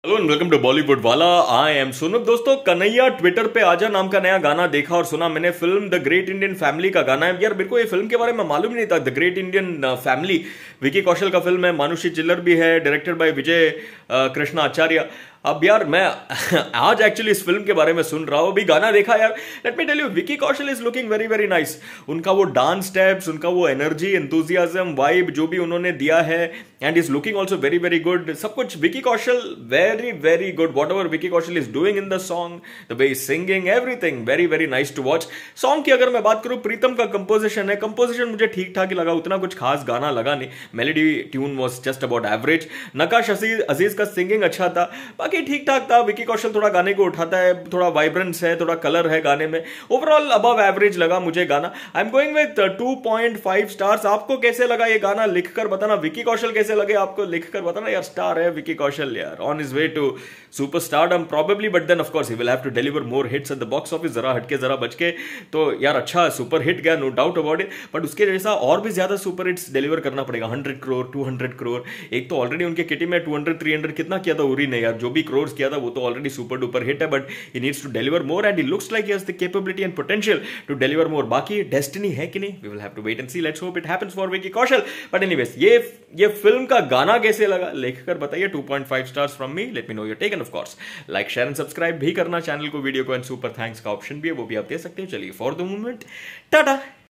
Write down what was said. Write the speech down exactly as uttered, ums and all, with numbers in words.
Hello and welcome to Bollywood वाला। I M सुनो दोस्तों, कन्हैया ट्विटर पे आजा नाम का नया गाना देखा और सुना मैंने। Film the great Indian family का गाना है। यार मेरे को ये फिल्म के बारे में मालूम ही नहीं था। The great Indian family Vicky Kaushal का फिल्म है, मानुषी चिल्लर भी है, directed by Vijay uh, Krishna Acharya. अब यार मैं आज एक्चुअली इस फिल्म के बारे में सुन रहा हूं, अभी गाना देखा यार। Let me tell you, Vicky Kaushal is looking very very nice. उनका वो डांस स्टेप्स, उनका वो एनर्जी, एंथुजियाज्म, वाइब जो भी उन्होंने दिया है, and is looking also very very good. सब कुछ Vicky Kaushal very very good. Whatever Vicky Kaushal is doing in the song, the way singing, everything very very nice to watch. Song की अगर मैं बात करूं, प्रीतम का कंपोजिशन है। कंपोजिशन मुझे ठीक ठाक ही लगा, उतना कुछ खास गाना लगा नहीं। Melody tune was just about average. Nakash Aziz Aziz का सिंगिंग अच्छा था, बाकी ठीक ठाक था। विकी कौशल थोड़ा गाने को उठाता है, थोड़ा वाइब्रेंस है, थोड़ा कलर है गाने में। ओवरऑल अबव एवरेज लगा मुझे गाना। I am going with two point five stars. आपको कैसे लगा ये गाना लिखकर बताना। विकी कौशल कैसे लगे आपको लिखकर बताना यार। स्टार है विकी कौशल यार, on his way to super stardom probably, but then of course he will have to deliver more hits at the box office. Zara Hatke Zara Bachke तो यार अच्छा सुपर हिट गया, no doubt about it, but उसके जैसा और भी ज्यादा सुपर हिट्स डिलीवर करना पड़ेगा। Hundred crore, two hundred crore. एक तो ऑलरेडी उनके किटी में टू हंड्रेड थ्री हंड्रेड कितना किया था उरी ने यार। जो भी करोड़ किया था वो तो ऑलरेडी सुपर डुपर हिट है, but he needs to deliver more and he looks like he has the capability and potential to deliver more. बाकी डेस्टिनी है कि नहीं, we will have to wait and see. Let's hope it happens for Vicky Kaushal. But anyways, ये ये film का गाना कैसे लगा लिखकर बताइए। Two point five stars from me. Let me know your take end of course like share and subscribe भी करना चैनल को, वीडियो को, एंड सुपर थैंक्स का ऑप्शन भी है, वो भी आप दे सकते हो। चलिए फॉर द मोमेंट टाटा।